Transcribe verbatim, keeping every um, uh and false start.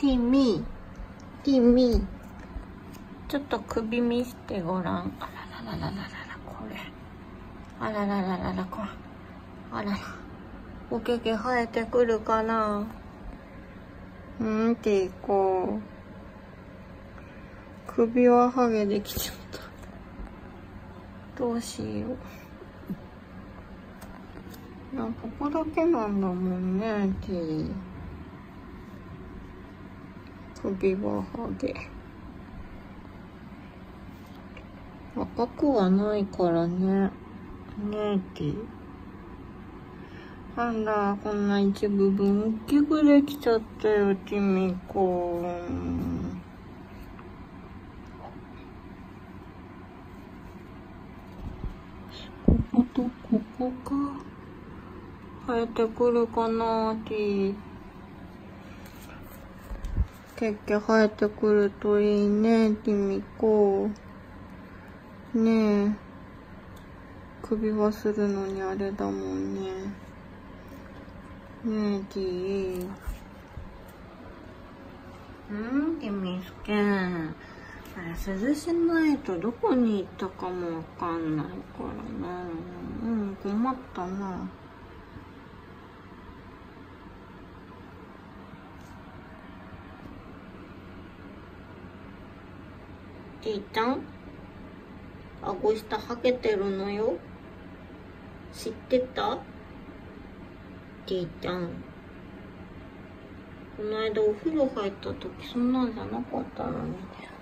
ティミー、ティミー。ちょっと首見してごらん。あららららららら、これ。あららららら、これ。あらら。おけけ生えてくるかな。うんっていこう。首はハゲできちゃった。どうしよう。なんかここだけなんだもんね、ティー。首はハゲ。赤くはないからね。ねえ、ティー。なんだ、こんな一部分大きくできちゃったよ、ティミコ。こことここか。生えてくるかな、ティー。ケッケ生えてくるといいね、ティミコ。ねえ。首はするのにあれだもんね。ねえ、ティー。うんティミスケン。あれ、涼しないとどこに行ったかもわかんないからな。うん、困ったな。ティーちゃん、顎下はけてるのよ。知ってた？ティーちゃん。この間お風呂入った時そんなんじゃなかったのに。